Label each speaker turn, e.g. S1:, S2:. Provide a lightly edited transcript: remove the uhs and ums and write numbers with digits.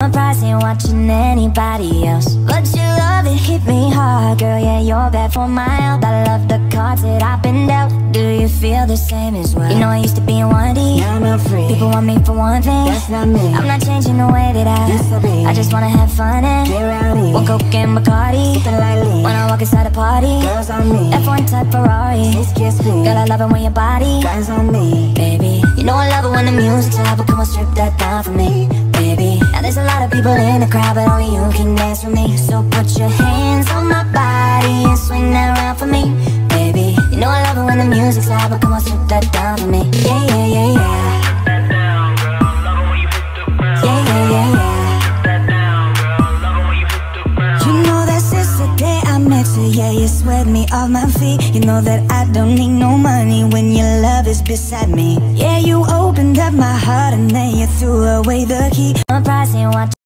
S1: My price ain't watching anybody else, but your love, it hit me hard, girl. Yeah, you're bad for my health. I love the cards that I've been dealt. Do you feel the same as well? You know I used to be in 1D, now I'm not free. People want me for one thing, that's not me. I'm not changing the way that I used to be. I just wanna have fun and get rowdy. One Coke and Bacardi, sipping lightly. When I walk inside a party, girls on me. F1 type Ferrari, kiss me. Girl, I love it when your body grinds on me, baby. You know I love it when the music's loud, but come on, strip that down for me, baby. Now there's a lot of people in the crowd, but only you can dance for me. So put your hands on my body and swing that round for me, baby. You know I love it when the music's loud, but come on, strip that down for me. Yeah, yeah, yeah, yeah. Yeah, yeah, yeah, yeah. You know that since the day I met you, yeah, you swept me off my feet. You know that I don't need no money when your love is beside me. Yeah, you opened up my heart and then you threw away the key. My price ain't watching